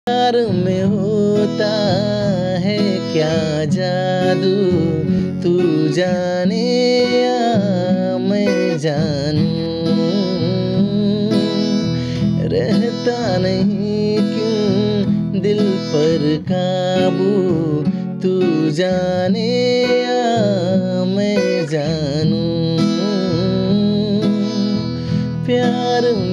प्यार में होता है क्या जादू, तू जाने या मैं जानूं। रहता नहीं क्यों दिल पर काबू, तू जाने या मैं जानूं। प्यार